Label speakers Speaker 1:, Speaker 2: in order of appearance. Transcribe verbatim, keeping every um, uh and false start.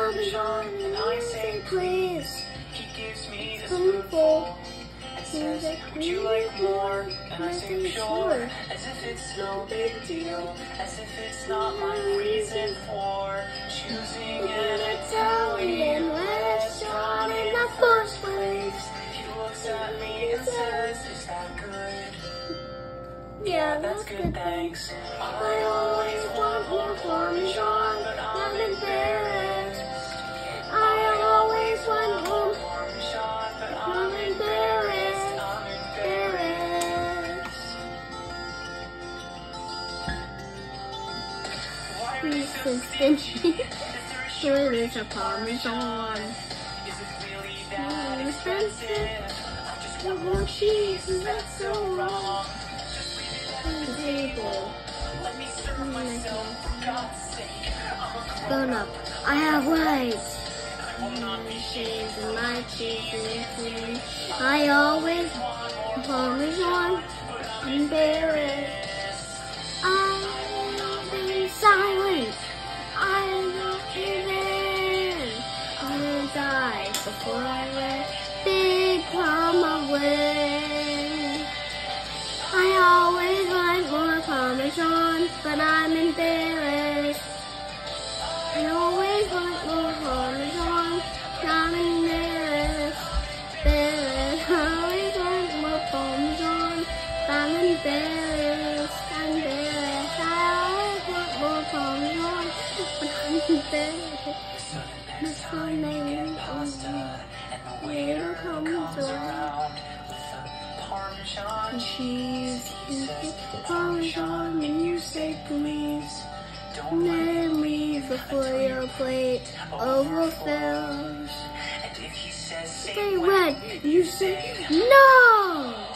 Speaker 1: Parmesan, and I say please. He gives me the spoonful and says, would you like more? And I say sure, as if it's no big deal, as if it's not my reason for choosing an Italian restaurant in the first place. He looks at me and says, is that good? Yeah, that's good, thanks. I always want more Parmesan, but I'm embarrassed. I always want more Parmesan, but I'm embarrassed. I'm embarrassed. Why are you so stingy? Here is a Parmesan. Is it really that expensive? I just want more cheese, is that so wrong? The table. Let me serve myself, for God's sake. Grown up, I have rights. I will not be shaved in my cheese and I always want Parmesan. I'm embarrassed. I will be silent. I will give in. I will die before I let Big Mama win. I always want more Parmesan, but I'm embarrassed. I always want more Parmesan, but I'm embarrassed. Embarrassed. I always want more Parmesan, but I'm embarrassed. I'm embarrassed. I always want more Parmesan, but I'm embarrassed. The sun may pasta, and the waiter comes around. Parmesan cheese, he says, Parmesan, and you say please, don't let me before your plate overfills. And if he says say when, you say no!